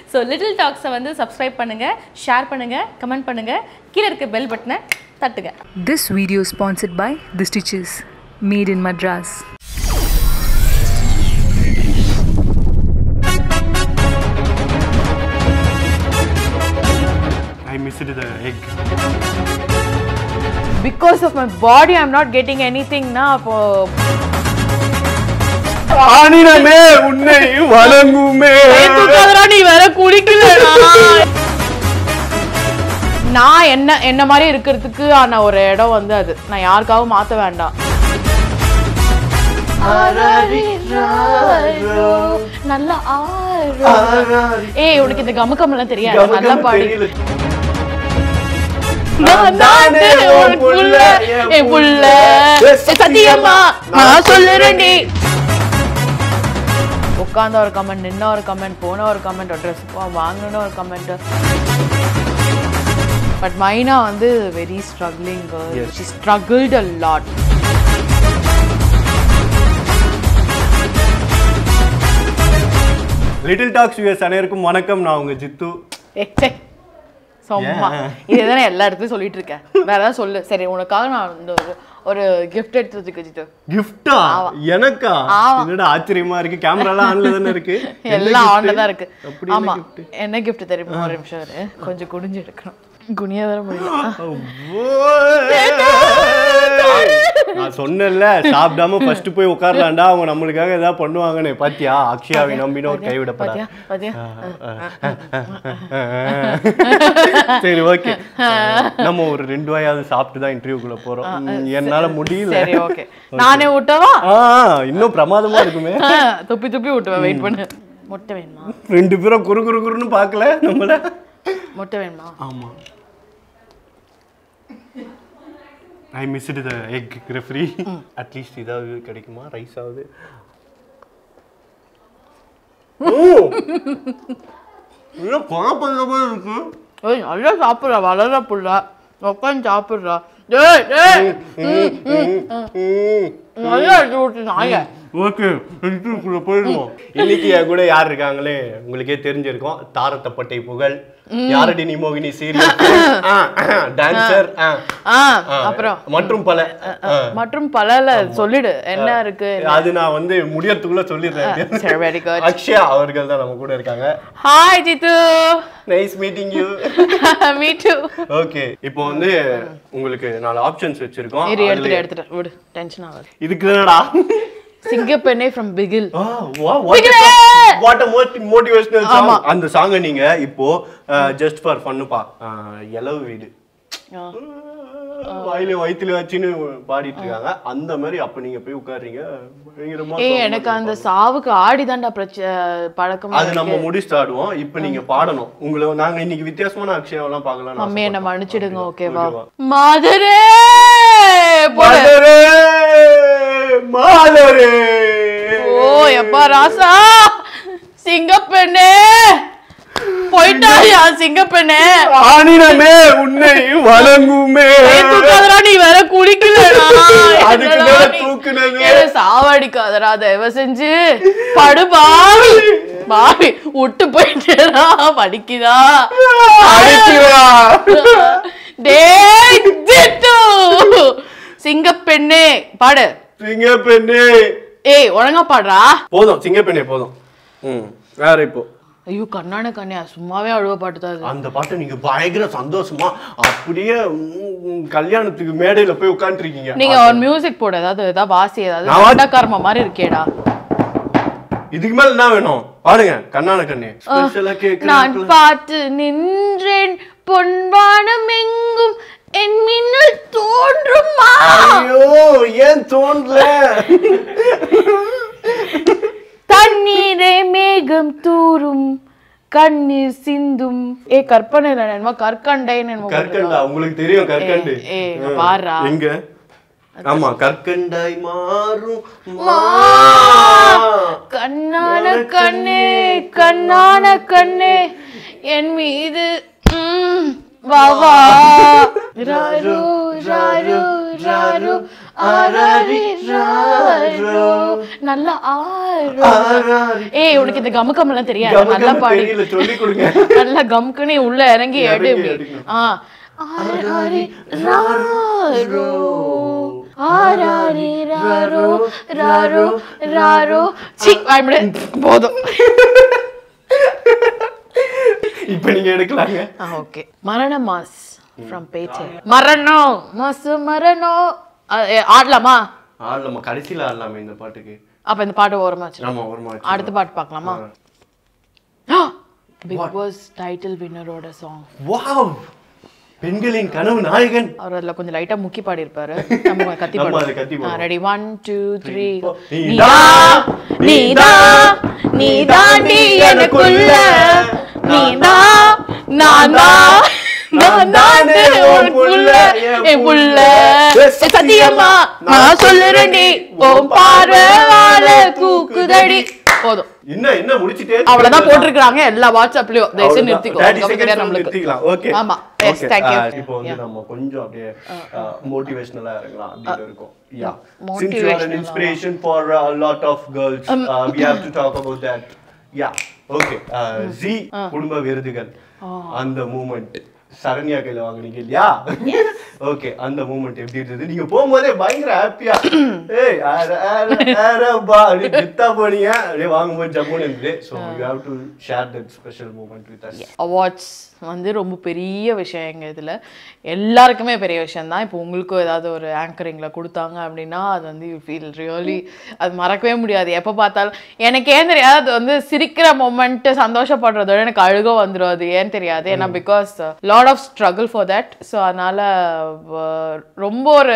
So little டாக்ஸை வந்து subscribe பண்ணுங்கள், share பண்ணுங்கள், கமெண்ட் பண்ணுங்கள், கீழே இருக்க பெல் பட்டனை தட்டுங்க. This video sponsored by The Stitches, made in Madras. I missed the egg. Because of my body, I'm not getting anything now. ஆனினமே உன்னை வணங்குமே. நீ வேற குடிக்கலடா. நான் என்ன மாதிரி இருக்கிறதுக்கு ஆன ஒரு இடம் வந்து அது. நான் யாருக்காகவும் மாத்த வேண்டாம். நல்லா ஏய் உனக்கு இந்த கமக்கமெல்லாம் தெரியாது, நல்லா பாடி. சத்தியமா நான் சொல்லுறேன். உட்கார்ந்த ஒரு கமெண்ட், நின்ன ஒரு கமெண்ட், போன ஒரு கமெண்ட், ட்ரெஸ் வாங்கணும்னு ஒரு கமெண்ட். பட் மைனா வந்து very struggling girl. She struggled a lot. Little talks viewers அனைவருக்கும் வணக்கம். நான் உங்க ஜித்து. சும்மா இதுதானே எல்லா இடத்துலயும் சொல்லிட்டு இருக்கேன். வேற ஏதாவது சொல்லு. சரி, உனக்காக நான் இந்த ஒரு கிஃப்ட் எடுத்து வச்சுக்கிட்டு. கிஃப்டா? எனக்கா? என்னடா ஆச்சரியமா இருக்கு. கேமரா எல்லாம் ஆன்ல தானே இருக்கு. எல்லாம் ஆன்ல தான் இருக்கு. ஆமா, என்ன கிஃப்ட் தெரியுமா? ஒரு நிமிஷம் இரு, கொஞ்சம் குனிஞ்சு எடுக்கணும். குனிய வர முடியல. நான் சொன்னேன்ல, சாப்பிடாம ஃபர்ஸ்ட் போய் உட்காரலாம்டா, அவங்க நம்மளுக்காக ஏதாவது பண்ணுவாங்கன்னு. பாத்தியா, அக்ஷயாவை நம்பின ஒரு கைவிடப்படா. சரி, ஓகே, நம்ம ஒரு 2 வாயாவது சாப்பிட்டு தான் இன்டர்வியூக்குள்ள போறோம். என்னால முடியல. சரி, ஓகே, நானே ஊட்டவா? இன்னும் பிரமாதமா இருக்குமே. துப்பி துப்பி ஊட்டுவேன். வெயிட் பண்ணு. முட்டை வேணுமா? 2 பேரும் குறுன்னு பார்க்கல நம்மள. முட்டை வேணுமா? ஆமா. I missed the egg referee. At least இதாவது கிடைக்குமா? ரைஸ் ஆகுது. இது பாப்பங்க போல இருக்கு. ஏய், நல்லா சாப்பிடுறா, வளர புள்ள. உட்காந்து சாப்பிடுறா. டேய் டேய். நல்லா ஊட்டு நாய. ஓகே, இன்டர்வியூக்குள்ள போயிடுவோம். இன்னைக்கு என் கூட யார் இருக்காங்களே உங்களுக்கே தெரிஞ்சிருக்கும். தாரத்தப்பட்டை புகழ், யாரடி நீ மோகினி சீரியல் டான்சர், அப்புறம் மற்றும் பலல சொல்லிடு என்ன இருக்கு. அது நான் வந்து முடியறதுக்குள்ள சொல்லிடுறேன். சரி, வெரி குட். அக்ஷயா அவர்கள் தான் நம்ம கூட இருக்காங்க. Hi Jithu. Nice meeting you. Me too. Okay, இப்போ வந்து உங்களுக்கு 4 ஆப்ஷன்ஸ் வச்சிருக்கோம். எடுத்துட்டு விடு, டென்ஷன் ஆகாது. இதுக்கு என்னடா? Singappenne from Bigil. What a motivational song. அந்த சாங் நீங்க இப்போ ஜஸ்ட் ஃபார் ஃபன்னுப்பா எலவு வீடு வயித்துல வச்சுன்னு பாடிட்டு இருக்காங்க. அந்த மாதிரி அப்ப நீங்க போய் உட்கார்றீங்க. எனக்கு அந்த சாவுக்கு ஆடிதான்டா பழக்கம். அது நம்ம முடிச்சுட்டு ஆடுவோம். இப்ப நீங்க பாடணும். உங்களை நாங்க இன்னைக்கு வித்தியாசமான அக்ஷயாவெல்லாம் பார்க்கலாம். மம்மி என்ன மன்னிச்சிடுங்க. ஓகேவா? மாதரே மாதரே மாதரே. ஓ எப்பா ராசா, சிங்கப்பெண்ணே போயிட்டாயா? சிங்கப்பெண்ணே ஆனினமே உன்னை வணங்குமே. நீ வேற குடிக்கலடா. அதுக்கு மேல தூக்குனது. சாவடிக்காதடா தயவு செஞ்சு. படு பாவி பாவி. விட்டு போயிட்டேடா. படிக்குதா? டேய் ஜித்து. சிங்கப்பெண்ணே பாடு. சிங்கப்பெண்ணே. ஏய் ஒழுங்கா பாடுறா. போதும், சிங்கப்பெண்ணே போதும். வேற இப்போ. ஐயோ கண்ணான கண்ணியா, சும்மாவே அழுவ பாட்டு தான். அந்த பாட்டை நீங்க பயங்கர சந்தோஷமா அப்படியே கல்யாணத்துக்கு மேடையில போய் உட்காந்துருக்கீங்க. நீங்க ஒரு மியூசிக் போடு, ஏதாவது வாசி, ஏதாவது கர்ம மாதிரி இருக்கேடா. இதுக்கு மேல என்ன வேணும்? பாருங்க, கண்ணான கண்ணே. நான் பார்த்து நின்றேன் பொன்வானம் எங்கும் என் மின்னல் தோன்றுமா. ஐயோ ஏன் தோன்றல? தண்ணீரை மேகம் தூரும் கண்ணீர் சிந்தும். கற்பனை கற்கண்டை. கற்கண்டா? உங்களுக்கு தெரியும் கற்கண்டு. பாருடா. எங்க? ஆமா, கற்கண்டாய் மாறும் கண்ணான கண்ணே கண்ணான கண்ணே என் மீது வா வா. ராரோ ராரோ ராரோ ஆராரி ராரோ நல்லா ஏய் உனக்கு இந்த கமுக்கம்லாம் தெரியாது நல்லா பாடி சொல்லி கொடுங்க நல்லா கமுக்குன்னு உள்ள இறங்கி எடு ஆராரி ராரோ ஆராரி ராரோ ராரோ ராரோ சி வாய்மடே போதும் இப்போ நீங்க எடுக்கலாங்க okay Marana mass from Petta மரணம் மாசு மரணம் ஆடலாமா கடைசியில ஆடலாமே இந்த பாட்டுக்கு அப்ப இந்த பாட்டு ஓரமா வச்சு ஆமா ஓரமா வச்சு அடுத்த பாட்டு பார்க்கலாமா பிக் பாஸ் டைட்டில் வின்னரோட சாங் வாவ் பெண்களின் கனவு நாயகன் அவர் அதுல கொஞ்சம் லைட்டா முக்கி பாடி இருப்பாரு நம்ம கத்தி பாடுவோம் ரெடி 1 2 3 நீ தாண்டி எனக்குள்ள நான் சத்தியமா நான் சொல்லுறேன்டி உன் பார்வையால கூக்குதடி போதும் என்ன முடிச்சிட்டே அவ்வளவுதான் போட்டுருக்காங்க எல்லா வாட்ஸ்அப்லயும் தயவுசெய்து நிறுத்திக்கோ நம்மளுக்கு ஓகே ஆமா எஸ் தேங்க் யூ இப்போ வந்து நம்ம கொஞ்சம் அப்படியே மோட்டிவேஷனலா இருக்கலாம் அப்படி இருக்கும் yeah since you are an inspiration for a lot of girls we have to talk about that yeah okay Z குடும்ப விருதுகள் அந்த மூமெண்ட் சரண்யா கையில வாங்குனீங்க இல்லையா ஓகே அந்த மூமெண்ட் எப்படி இருந்தது நீங்க போகும்போதே பயங்கர ஹாப்பியா ஏய் அப்படி கித்தா போனீங்க அப்படியே வாங்கும்போது ஜம்முன்னு இருந்தது so you have to share that special moment with us awards வந்து ரொம்ப பெரிய விஷயம் எங்கள் இதில் எல்லாருக்குமே பெரிய விஷயம் தான் இப்போ உங்களுக்கும் ஏதாவது ஒரு ஆங்கரிங்கில் கொடுத்தாங்க அப்படின்னா அது வந்து யூ ஃபீல் ரியலி அது மறக்கவே முடியாது எப்போ பார்த்தாலும் எனக்கு ஏன் தெரியாது அது வந்து சிரிக்கிற மொமெண்ட்டு சந்தோஷப்படுறதோட எனக்கு அழுக வந்துடும் அது ஏன் தெரியாது ஏன்னா because lot of struggle for that so அதனால் ரொம்ப ஒரு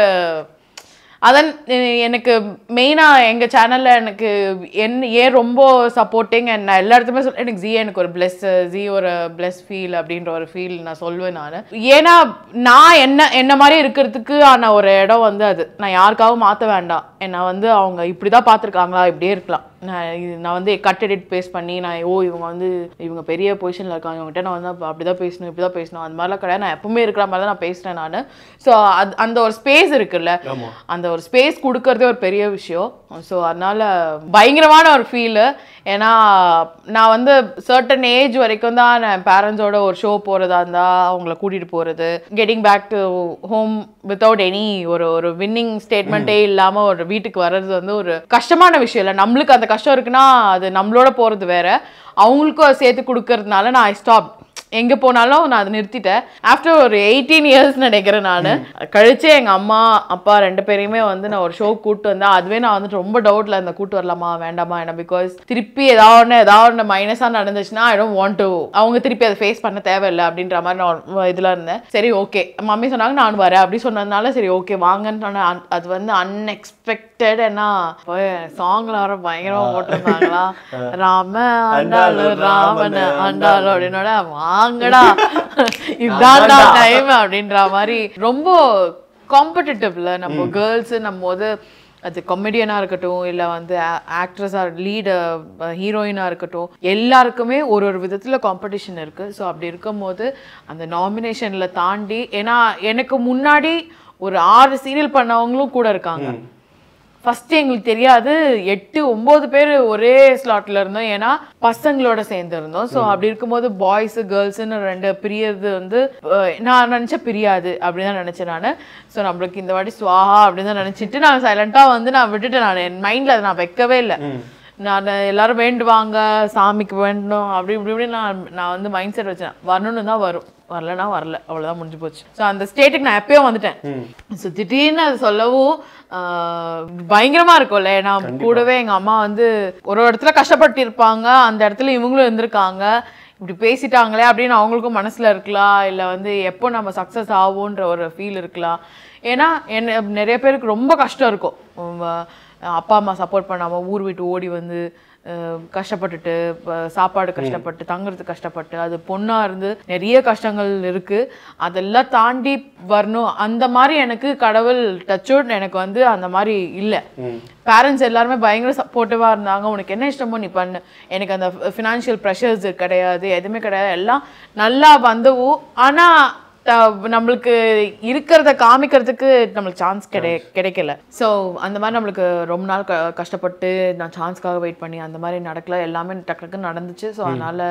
அதான் எனக்கு மெயினாக எங்கள் சேனலில் எனக்கு ஏன் ரொம்ப சப்போர்ட்டிங் அண்ட் நான் எல்லா இடத்துமே சொல்ல எனக்கு எனக்கு ஒரு பிளஸ் ஃபீல் அப்படின்ற ஒரு ஃபீல் நான் சொல்லுவேன் நான் ஏன்னா நான் என்ன மாதிரி இருக்கிறதுக்கு ஆன ஒரு இடம் வந்து அது நான் யாருக்காகவும் மாற்ற வேண்டாம் என்னை வந்து அவங்க இப்படி தான் பார்த்துருக்காங்களா இப்படியே இருக்கலாம் நான் வந்து கட் எடிட் பேஸ் பண்ணி நான் இவங்க பெரிய பொசிஷனில் இருக்காங்க இவங்ககிட்ட நான் வந்து அப்படி தான் பேசணும் இப்படி தான் பேசணும் அந்த மாதிரிலாம் கிடையாது நான் எப்பவுமே இருக்கிற மாதிரி தான் நான் பேசுகிறேன் நான் ஸோ அந்த ஒரு ஸ்பேஸ் இருக்குல்ல அந்த ஒரு ஸ்பேஸ் கொடுக்கறதே ஒரு பெரிய விஷயம் ஸோ அதனால பயங்கரமான ஒரு ஃபீலு ஏன்னா நான் வந்து சர்டன் ஏஜ் வரைக்கும் தான் நான் பேரண்ட்ஸோட ஒரு ஷோ போகிறதா இருந்தால் அவங்கள கூட்டிகிட்டு போகிறது getting back to home without any ஒரு வின்னிங் ஸ்டேட்மெண்ட்டே இல்லாமல் ஒரு வீட்டுக்கு வர்றது வந்து ஒரு கஷ்டமான விஷயம் இல்லை நம்மளுக்கு அந்த கஷ்டம் இருக்குன்னா அது நம்மளோட போகிறது வேற அவங்களுக்கும் சேர்த்து கொடுக்கறதுனால நான் ஸ்டாப் எங்கே போனாலும் நான் அதை நிறுத்திட்டேன் ஆஃப்டர் ஒரு 18 இயர்ஸ் நினைக்கிறேன் நான் கழிச்சு எங்கள் அம்மா அப்பா 2 பேரையுமே வந்து நான் ஒரு ஷோ கூப்பிட்டு வந்தேன் அதுவே நான் வந்துட்டு ரொம்ப டவுட்டில் இந்த கூப்பிட்டு வரலாமா வேண்டாமா என்ன பிகாஸ் திருப்பி ஏதாவது மைனஸாக நடந்துச்சுன்னா ஐ டோன்ட் வாண்ட் டு அவங்க திருப்பி அதை ஃபேஸ் பண்ண தேவையில்லை அப்படின்ற மாதிரி நான் இதில் இருந்தேன் சரி ஓகே மம்மி சொன்னாங்க நான் வரேன் அப்படி சொன்னதுனால சரி ஓகே வாங்கன்னு சொன்னேன் அது வந்து அன்எக்ஸ்பெக்டட் ஏன்னா சாங்ல வர பயங்கரமாக போட்டிருந்தாங்களா ராம ஆண்டாளு ராமன் ஆண்டாளு அப்படின்னோட வாங்கடா இதான்டா டைம் அப்படின்ற மாதிரி ரொம்ப காம்படிட்டிவ்ல நம்ம கேர்ள்ஸ் நம்ம போது அது காமெடியனாக இருக்கட்டும் இல்லை வந்து ஆக்ட்ரஸாக லீடு ஹீரோயினாக இருக்கட்டும் எல்லாருக்குமே ஒரு விதத்தில் காம்படிஷன் இருக்குது ஸோ அப்படி இருக்கும் போது அந்த நாமினேஷனில் தாண்டி ஏன்னா எனக்கு முன்னாடி ஒரு 6 சீரியல் பண்ணவங்களும் கூட இருக்காங்க ஃபஸ்ட்டு எங்களுக்கு தெரியாது 8-9 பேர் ஒரே ஸ்லாட்டில் இருந்தோம் ஏன்னா பசங்களோட சேர்ந்து இருந்தோம் ஸோ அப்படி இருக்கும்போது பாய்ஸு கேர்ள்ஸுன்னு 2 பிரியது வந்து நான் நினச்சேன் பிரியாது அப்படின்னு தான் நினச்சேன் நான் ஸோ நம்மளுக்கு இந்த வாட்டி சுவாஹா அப்படின்னு தான் நினச்சிட்டு நான் சைலண்ட்டாக வந்து நான் விட்டுட்டேன் நான் என் மைண்டில் அதை நான் வைக்கவே இல்லை நான் எல்லாரும் வேண்டுவாங்க சாமிக்கு வேண்டணும் அப்படி இப்படி நான் வந்து மைண்ட் செட் வச்சேன் வரணும்னு தான் வரும் வரலன்னா வரல அவ்வளோதான் முடிஞ்சு போச்சு ஸோ அந்த ஸ்டேட்டுக்கு நான் எப்பயோ வந்துட்டேன் ஸோ திடீர்னு அது சொல்லவும் பயங்கரமா இருக்கும்ல நான் கூடவே எங்கள் அம்மா வந்து ஒரு இடத்துல கஷ்டப்பட்டு இருப்பாங்க அந்த இடத்துல இவங்களும் இருந்திருக்காங்க இப்படி பேசிட்டாங்களே அப்படின்னு அவங்களுக்கும் மனசில் இருக்கலாம் இல்லை வந்து எப்போ நம்ம சக்ஸஸ் ஆகும்ன்ற ஒரு ஃபீல் இருக்கலாம் ஏன்னா நிறைய பேருக்கு ரொம்ப கஷ்டம் இருக்கும் அப்பா அம்மா சப்போர்ட் பண்ணாமல் ஊர் விட்டு ஓடி வந்து கஷ்டப்பட்டுட்டு சாப்பாடு கஷ்டப்பட்டு தங்குறது கஷ்டப்பட்டு அது பொண்ணாக இருந்து நிறைய கஷ்டங்கள் இருக்குது அதெல்லாம் தாண்டி வரணும் அந்த மாதிரி எனக்கு கடவுள் டச்சோட் எனக்கு வந்து அந்த மாதிரி இல்லை பேரண்ட்ஸ் எல்லாருமே பயங்கர சப்போர்ட்டிவாக இருந்தாங்க உனக்கு என்ன இஷ்டமோ நீ பண்ணு எனக்கு அந்த ஃபினான்ஷியல் ப்ரெஷர்ஸ் கிடையாது எதுவுமே கிடையாது எல்லாம் நல்லா வந்தவும் ஆனால் நம்மளுக்கு இருக்கிறத காமிக்கிறதுக்கு நம்மளுக்கு சான்ஸ் கிடைக்கல. ஸோ அந்த மாதிரி நம்மளுக்கு ரொம்ப நாள் கஷ்டப்பட்டு நான் சான்ஸ்க்காக வெயிட் பண்ணி அந்த மாதிரி நடக்கல, எல்லாமே டக்குன்னு நடந்துச்சு. ஸோ அதனால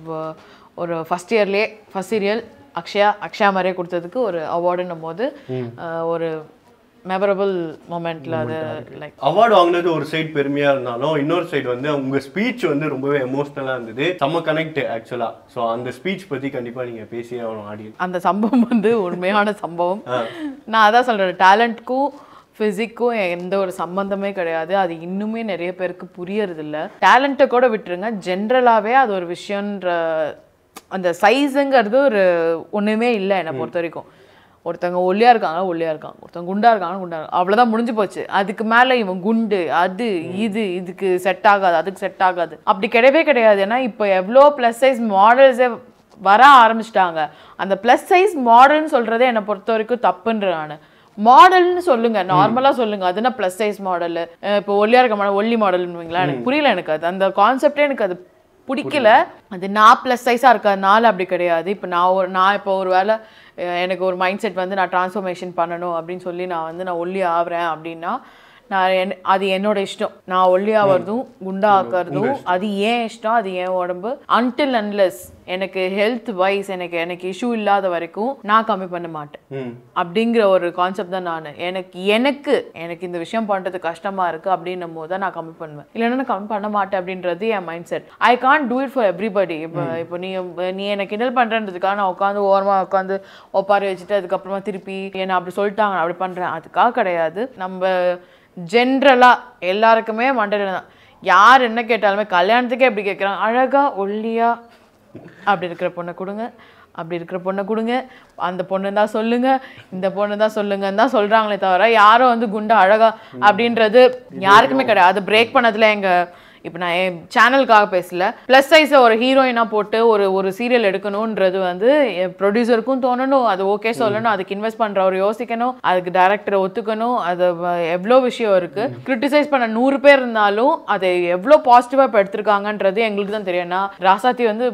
ஒரு ஃபர்ஸ்ட் சீரியல் அக்ஷயா மாதிரியே கொடுத்ததுக்கு ஒரு அவார்டுன்னும் போது ஒரு மெமரபிள் மொமெண்ட்ல அது லைக் அவார்டு வாங்கினது ஒரு சைடு பெருமையா இருந்தாலும் இன்னொரு சைடு வந்து உங்க ஸ்பீச் வந்து ரொம்பவே எமோஷனலா இருந்தது, செம்ம கனெக்ட் ஆக்சுவலா. ஸோ அந்த ஸ்பீச் பத்தி கண்டிப்பா நீங்க பேசியே ஆகணும் ஆடியன்ஸ். அந்த சம்பவம் வந்து உண்மையான சம்பவம். நான் அதான் சொல்றேன், டேலண்ட்க்கும் ஃபிசிக்கும் எந்த ஒரு சம்பந்தமே கிடையாது. அது இன்னுமே நிறைய பேருக்கு புரியறது இல்லை. டேலண்ட்டை கூட விட்டுருங்க, ஜென்ரலாகவே அது ஒரு விஷயன்ற அந்த சைஸுங்கிறது ஒரு ஒன்றுமே இல்லை என்னை பொறுத்த வரைக்கும். ஒருத்தவங்க ஒல்லியாக இருக்காங்க, ஒருத்தவங்க குண்டாக இருக்காங்க, அவ்வளோதான், முடிஞ்சு போச்சு. அதுக்கு மேலே இவன் குண்டு, அது இதுக்கு செட் ஆகாது, அதுக்கு செட் ஆகாது, அப்படி கிடையவே கிடையாது. ஏன்னா இப்போ எவ்வளோ ப்ளஸ் சைஸ் மாடல்ஸே வர ஆரம்பிச்சிட்டாங்க. அந்த ப்ளஸ் சைஸ் மாடல்னு சொல்கிறதே என்னை பொறுத்த வரைக்கும் தப்புன்ற நான். மாடல்னு சொல்லுங்க, நார்மலாக சொல்லுங்க, அதுனா ப்ளஸ் சைஸ் மாடல். இப்போ ஒல்லியாக இருக்க மாடல் ஒல்லி மாடல்னுவீங்களா, எனக்கு புரியல. எனக்கு அது அந்த கான்செப்டே எனக்கு அது பிடிக்கல. அது நான் ப்ளஸ் சைஸாக இருக்கிறதுனால அப்படி கிடையாது. இப்போ நான் இப்போ ஒரு வேளை எனக்கு ஒரு மைண்ட் செட் வந்து நான் டிரான்ஸ்ஃபர்மேஷன் பண்ணணும் அப்படின்னு சொல்லி நான் ஒல்லி ஆகிறேன் அப்படின்னா அது என்னோட இஷ்டம். நான் ஒல்லி ஆகிறதும் குண்டா ஆக்கிறதும் அது ஏன் இஷ்டம், அது ஏன் உடம்பு. அன்டில் அன்லெஸ் எனக்கு ஹெல்த் வைஸ் எனக்கு இஷ்யூ இல்லாத வரைக்கும் நான் கம்மி பண்ண மாட்டேன் அப்படிங்கிற ஒரு கான்செப்ட் தான் நான். எனக்கு இந்த விஷயம் பண்ணுறது கஷ்டமா இருக்கு அப்படின்னும் போது தான் நான் கம்மி பண்ணுவேன், இல்லைன்னா நான் கம்மி பண்ண மாட்டேன் அப்படின்றது என் mind set. I can't do it for everybody. இப்போ நீ எனக்கு கிண்டல் பண்றதுக்காக நான் உட்காந்து ஒப்பாரி வச்சுட்டு அதுக்கப்புறமா திருப்பி என்ன அப்படி சொல்லிட்டாங்க அப்படி பண்றேன், அதுக்காக கிடையாது. நம்ம ஜென்ரலா எல்லாருக்குமே மண்டல தான். யார் என்ன கேட்டாலுமே கல்யாணத்துக்கே எப்படி கேட்குறாங்க, அழகா ஒல்லியா அப்படி இருக்கிற பொண்ணை கொடுங்க, அப்படி இருக்கிற பொண்ணை கொடுங்க, அந்த பொண்ணு தான் சொல்லுங்க, இந்த பொண்ணு தான் சொல்லுங்கன்னு தான் சொல்றாங்களே தவிர யாரும் வந்து குண்டா அழகா அப்படின்றது யாருக்குமே கிடையாது. அது பிரேக் பண்ணதுல இப்போ நான் என் சேனலுக்காக பேசல, ப்ளஸ் சைஸை ஒரு ஹீரோயினாக போட்டு ஒரு சீரியல் எடுக்கணுன்றது வந்து ப்ரொடியூசருக்கும் தோணணும், அது ஓகே சொல்லணும், அதுக்கு இன்வெஸ்ட் பண்ணுறவர் யோசிக்கணும், அதுக்கு டைரக்டரை ஒத்துக்கணும், அது எவ்வளோ விஷயம் இருக்குது. கிரிட்டிசைஸ் பண்ண 100 பேர் இருந்தாலும் அதை எவ்வளோ பாசிட்டிவாக இப்போ எடுத்திருக்காங்கன்றது எங்களுக்கு தான் தெரியும். ஏன்னா ராசாத்தி வந்து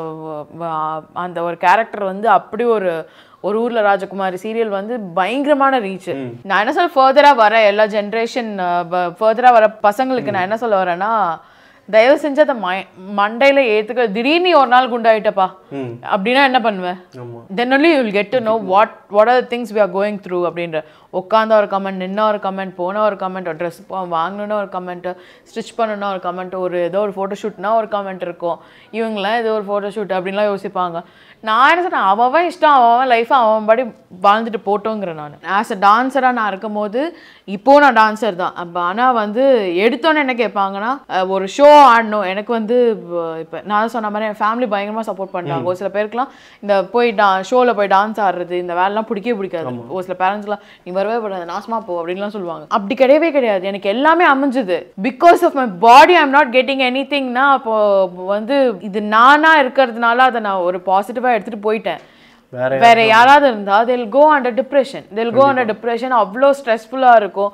அந்த ஒரு கேரக்டர் வந்து அப்படி ஒரு ஊர்ல ராஜகுமாரி சீரியல் வந்து பயங்கரமான ரீச். நான் என்ன சொல்ல ஃபர்தரா வர எல்லா ஜென்ரேஷன் ஃபர்தரா வர பசங்களுக்கு நான் என்ன சொல்ல வரேன்னா, தயவு செஞ்சு அதை மண்டையில ஏத்துக்க. திடீர்னு ஒரு நாள் குண்டாயிட்டப்பா அப்படின்னா என்ன பண்ணுவேன்? then only you will get to know what are the things we are going through அப்படின்ற. உட்காந்த ஒரு கமெண்ட், நின்ன ஒரு கமெண்ட், போன ஒரு கமெண்ட், ட்ரெஸ் வாங்கணுன்னா ஒரு கமெண்ட், ஸ்டிச் பண்ணணும்னா ஒரு கமெண்ட், ஏதோ ஒரு ஃபோட்டோஷூட்னா ஒரு கமெண்ட் இருக்கும். இவங்களாம் ஏதோ ஒரு ஃபோட்டோஷூட் அப்படின்லாம் யோசிப்பாங்க. நான் என்ன சொன்னேன், அவன் இஷ்டம், அவன் லைஃப்பை அவன் படி வாழ்ந்துட்டு போட்டோங்கிறேன். நான் ஆஸ் அ டான்ஸராக நான் இருக்கும்போது, இப்போது நான் டான்ஸர் தான். அப்போ ஆனால் வந்து எடுத்தோன்னே என்ன கேட்பாங்கன்னா, ஒரு ஷோ ஆடணும். எனக்கு வந்து இப்போ நான் சொன்ன மாதிரி என் ஃபேமிலி பயங்கரமாக சப்போர்ட் பண்ணுறாங்க. ஒரு சில பேருக்குலாம் இந்த ஷோவில் போய் டான்ஸ் ஆடுறது இந்த வேலைலாம் பிடிக்காது. ஒரு சில பேரண்ட்ஸ்லாம் நீ வரவே படாது, நாசமா போ அப்படின்லாம் சொல்லுவாங்க. அப்படி கிடையவே கிடையாது. எனக்கு எல்லாமே அமைஞ்சுது because of my body. I am not getting any திங்னா அப்போ வந்து இது நானா இருக்கிறதுனால அதை நான் ஒரு பாசிட்டிவா எடுத்துட்டு போயிட்டேன். வேற யாராவது இருந்தா they'll go under depression. அவ்வளோ ஸ்ட்ரெஸ்ஃபுல்லாக இருக்கும்.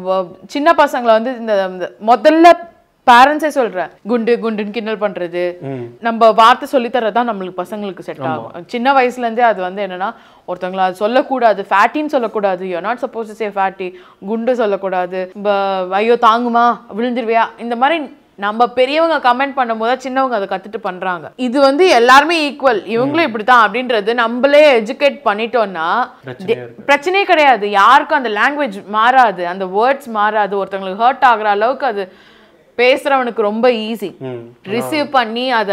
சின்ன பசங்களை வந்து இந்த முதல்ல பேரண்ட்ஸே சொல்றேன், குண்டுன்னு கிண்டல் பண்றது, நம்ம வார்த்தை சொல்லித்தரதான் நம்மளுக்கு பசங்களுக்கு செட் ஆகும். சின்ன வயசுல இருந்தே அது வந்து என்னன்னா, ஒருத்தவங்களை அது சொல்லக்கூடாது, ஃபேட்டின்னு சொல்லக்கூடாது, you not suppose to say fatty, குண்டு சொல்லக்கூடாது, ஐயோ தாங்குமா விழுந்துருவியா, இந்த மாதிரி நம்ம பெரியவங்க கமெண்ட் பண்ணும்போது சின்னவங்க அதை கத்துட்டு பண்றாங்க. இது வந்து எல்லாருமே ஈக்குவல், இவங்களும் இப்படித்தான் அப்படின்றது நம்மளே எஜுகேட் பண்ணிட்டோம்னா பிரச்சனையே கிடையாது. யாருக்கும் அந்த லாங்குவேஜ் மாறாது, அந்த வேர்ட்ஸ் மாறாது. ஒருத்தவங்களுக்கு ஹர்ட் ஆகுற அளவுக்கு அது பேசுறவனுக்கு ரொம்ப ஈஸி. ரிசீவ் பண்ணி அதை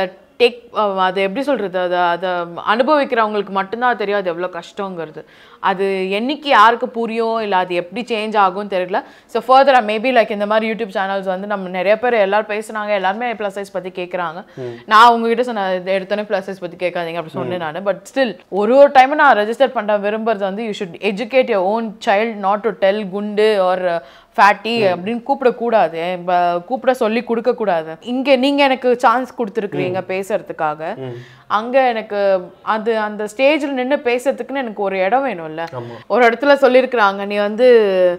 அது எப்படி சொல்றது, அதை அனுபவிக்கிறவங்களுக்கு மட்டும்தான் தெரியும் அது எவ்வளோ கஷ்டங்கிறது. அது என்னைக்கு யாருக்கு புரியும், இல்லை அது எப்படி சேஞ்ச் ஆகும்னு தெரியல. ஸோ ஃபர்தரா மேபி லைக் இந்த மாதிரி யூடியூப் சேனல்ஸ் வந்து நம்ம நிறைய பேர் எல்லாரும் பேசுனாங்க, எல்லாருமே ப்ளஸ் சைஸ் பற்றி கேட்குறாங்க. நான் உங்ககிட்ட சொன்ன எடுத்தோன்னே ப்ளஸ் சைஸ் பற்றி கேட்காதீங்க அப்படி சொன்னேன் நான். பட் ஸ்டில் ஒரு டைம் நான் ரெஜிஸ்டர் பண்ண விரும்புறது வந்து, you should educate your own child not to tell குண்டு ஆர் ஃபேட்டி அப்படின்னு கூப்பிடக்கூடாது, கூப்பிட சொல்லி கொடுக்கக்கூடாது. இங்கே நீங்கள் எனக்கு சான்ஸ் கொடுத்துருக்குறீங்க பேசுறதுக்காக, அங்கே எனக்கு அந்த ஸ்டேஜில் நின்று பேசுறதுக்குன்னு எனக்கு ஒரு இடம் வேணும்ல. ஒரு இடத்துல சொல்லியிருக்கிறாங்க, நீ வந்து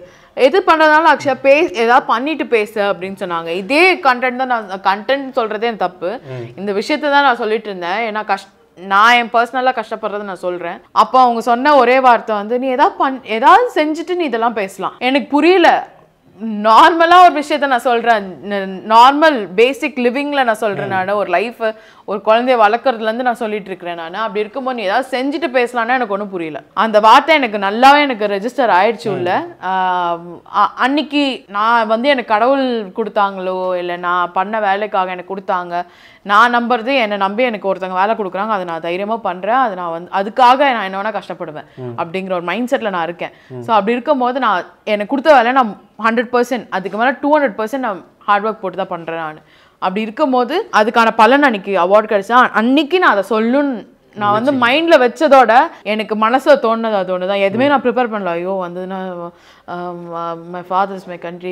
எது பண்ணுறதுனால அக்ஷயா ஏதாவது பண்ணிட்டு பேசு அப்படின்னு சொன்னாங்க. இதே கண்டென்ட் தான் நான் கண்டென்ட் சொல்கிறதே எனக்கு தப்பு. இந்த விஷயத்த தான் நான் சொல்லிட்டு இருந்தேன். ஏன்னா நான் என் பர்சனலாக கஷ்டப்படுறதை நான் சொல்கிறேன். அப்போ அவங்க சொன்ன ஒரே வார்த்தை வந்து நீ ஏதாவது செஞ்சுட்டு நீ இதெல்லாம் பேசலாம். எனக்கு புரியல. நார்மலாக ஒரு விஷயத்த நான் சொல்கிறேன், நார்மல் பேசிக் லிவிங்கில் நான் சொல்கிறேன். நான் ஒரு லைஃப் ஒரு குழந்தைய வளர்க்குறதுலேருந்து நான் சொல்லிட்டு இருக்கிறேன். நான் அப்படி இருக்கும்போது நீ ஏதாவது செஞ்சுட்டு பேசலான்னா எனக்கு ஒன்றும் புரியல. அந்த வார்த்தை எனக்கு நல்லாவே எனக்கு ரெஜிஸ்டர் ஆயிடுச்சு உள்ள. அன்னைக்கு நான் வந்து எனக்கு கடவுள் கொடுத்தாங்களோ இல்லை நான் பண்ண வேலைக்காக எனக்கு கொடுத்தாங்க, நான் நம்புறது என்னை நம்பி எனக்கு ஒருத்தவங்க வேலை கொடுக்குறாங்க, அதை நான் தைரியமாக பண்ணுறேன், அது நான் வந்து அதுக்காக நான் என்ன வேணால் கஷ்டப்படுவேன் அப்படிங்கிற ஒரு மைண்ட் செட்டில் நான் இருக்கேன். ஸோ அப்படி இருக்கும்போது நான் எனக்கு கொடுத்த வேலை நான் 100%, அதுக்கு மேலே 200% நான் ஹார்ட் ஒர்க் போட்டு தான் பண்ணுறேன். நான் அப்படி இருக்கும்போது அதுக்கான பலன் அன்னைக்கு அவார்ட் கிடைச்சா அன்னைக்கு நான் அதை சொல்லணும்னு நான் வந்து மைண்டில் வச்சதோட எனக்கு மனசில் தோணுது அதோடு தான். எதுவுமே நான் ப்ரிப்பேர் பண்ணல. ஐயோ வந்ததுன்னா my father is my country,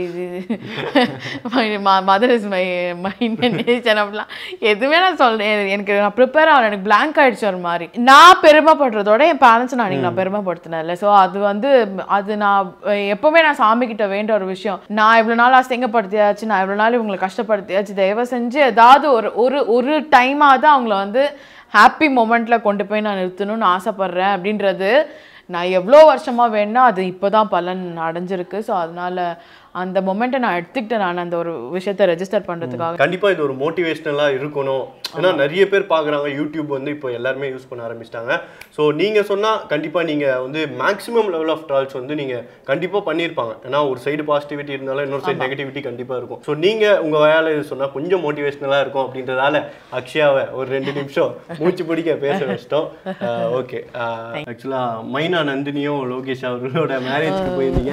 mother is my Indian nation அப்படிலாம் எதுவுமே நான் சொல்கிறேன். எனக்கு நான் ப்ரிப்பேர் ஆகல, எனக்கு பிளாங்க் ஆகிடுச்சு ஒரு மாதிரி. நான் பெருமைப்படுறதோட என் பேரண்ட்ஸ் நான் பெருமைப்படுத்தினேன் இல்லை. ஸோ அது வந்து அது நான் எப்போவுமே நான் சாமிக்கிட்ட வேண்ட ஒரு விஷயம். நான் இவ்வளோ நாள் அசிங்கப்படுத்தியாச்சு, நான் இவ்வளோ நாள் இவங்களை கஷ்டப்படுத்தியாச்சு, தயவு செஞ்சு ஏதாவது ஒரு டைமாவது அவங்கள வந்து ஹாப்பி மொமெண்ட்டில் கொண்டு போய் நான் நிறுத்தணும்னு ஆசைப்பட்றேன் அப்படின்றது நான் எவ்வளோ வருஷமாக வேணும்னா அது இப்போ தான் பலன் அடைஞ்சிருக்கு. ஸோ அதனால் அந்த மொமெண்ட்டை நான் எடுத்துக்கிட்டேன். நான் அந்த ஒரு விஷயத்தை ரெஜிஸ்டர் பண்ணுறதுக்காக. கண்டிப்பாக இது ஒரு மோட்டிவேஷ்னலாக இருக்கணும். ஏன்னா நிறைய பேர் பார்க்குறாங்க, யூடியூப் வந்து இப்போ எல்லாருமே யூஸ் பண்ண ஆரம்பிச்சிட்டாங்க. ஸோ நீங்கள் சொன்னால் கண்டிப்பாக நீங்கள் வந்து மேக்ஸிமம் லெவல் ஆஃப் ட்ரால்ஸ் வந்து நீங்கள் கண்டிப்பாக பண்ணியிருப்பாங்க. ஏன்னா ஒரு சைடு பாசிட்டிவிட்டி இருந்தாலும் இன்னொரு சைடு நெகட்டிவிட்டி கண்டிப்பாக இருக்கும். ஸோ நீங்கள் உங்கள் வேலை சொன்னால் கொஞ்சம் மோட்டிவேஷ்னலாக இருக்கும் அப்படின்றதால அக்ஷயாவை ஒரு 2 நிமிஷம் மூச்சு பிடிக்க பேச வச்சிட்டோம். ஓகே, ஆக்சுவலாக மைனா நந்தினியும் லோகேஷ் அவர்களோட மேரேஜ்க்கு போயிருந்தீங்க.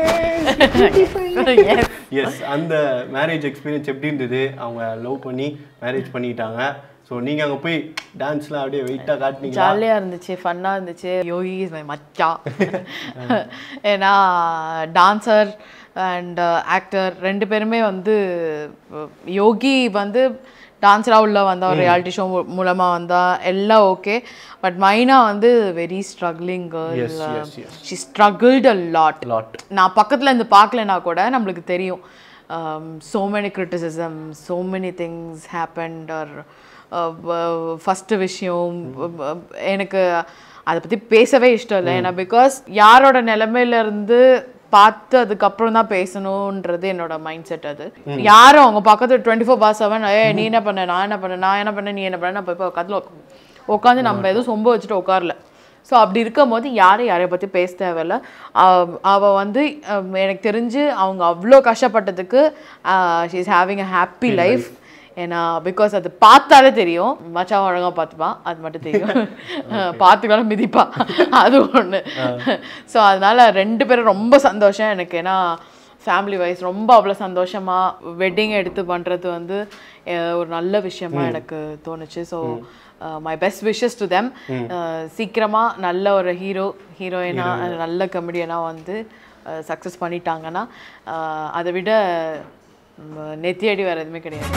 எஸ், அந்த மேரேஜ் எக்ஸ்பீரியன்ஸ் எப்படி இருந்தது? அவங்க லவ் பண்ணி மேரேஜ் பண்ணிட்டாங்க. ஸோ நீங்கள் அங்கே போய் டான்ஸ்லாம் அப்படியே வெயிட்டாக காட்டினீங்க. ஜாலியாக இருந்துச்சு, ஃபன்னாக இருந்துச்சு. யோகி இஸ் மை மச்சா. ஏன்னா டான்ஸர் அண்ட் ஆக்டர் 2 பேருமே வந்து, யோகி வந்து டான்ஸராக உள்ள வந்தா, ஒரு ரியாலிட்டி ஷோ மூலமாக வந்தா எல்லாம் ஓகே. பட் மைனா வந்து very struggling girl. She struggled a lot. நான் பக்கத்தில் இருந்து பார்க்கலனா கூட நம்மளுக்கு தெரியும். so many criticism, so many things happened. or first விஷயம் எனக்கு அதை பற்றி பேசவே இஷ்டம் இல்லை. ஏன்னா பிகாஸ் யாரோட நிலைமையிலேருந்து பார்த்து அதுக்கப்புறம் தான் பேசணுன்றது என்னோட மைண்ட் செட். அது யாரும் அவங்க பக்கத்தில் 24/7 நீ என்ன பண்ண, நான் என்ன பண்ண, நீ என்ன பண்ண, நான் போய் பக்கத்தில் உட்காந்து நம்ம எதுவும் சொம்ப வச்சுட்டு உட்காரல. ஸோ அப்படி இருக்கும் போது யாரைய பற்றி பேச தேவையில்ல. அவள் வந்து எனக்கு தெரிஞ்சு அவங்க அவ்வளோ கஷ்டப்பட்டதுக்கு she is having a happy life. ஏன்னா பிகாஸ் அது பார்த்தாலே தெரியும். மச்சா அழகாக பார்த்துப்பான், அது மட்டும் தெரியும். பார்த்துக்கலாம் மிதிப்பா, அது ஒன்று. ஸோ அதனால 2 பேரும் ரொம்ப சந்தோஷம் எனக்கு. ஏன்னா ஃபேமிலி வைஸ் ரொம்ப அவ்வளோ சந்தோஷமாக வெட்டிங் எடுத்து பண்ணுறது வந்து ஒரு நல்ல விஷயமா எனக்கு தோணுச்சு. So my best wishes to them. சீக்கிரமாக நல்ல ஒரு ஹீரோயினா நல்ல கமெடியனாக வந்து சக்ஸஸ் பண்ணிட்டாங்கன்னா அதை விட நெத்தியடி வேறு எதுவுமே கிடையாது.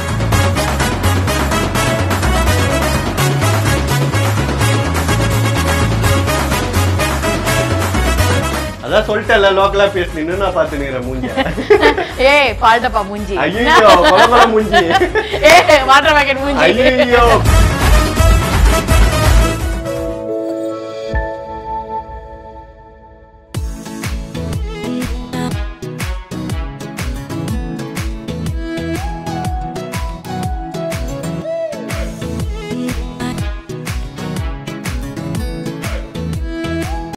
அதான் சொல்லிட்டேன்ல, லோக்கலா பேசுனீன்னு நான் பார்த்துக்கிறேன் மூஞ்சி. ஏய் பால்டப்பா மூஞ்சி, ஐயோ கொலகொல மூஞ்சி, ஏய் வாட்டர் பாக்கெட் மூஞ்சி, ஐயோ.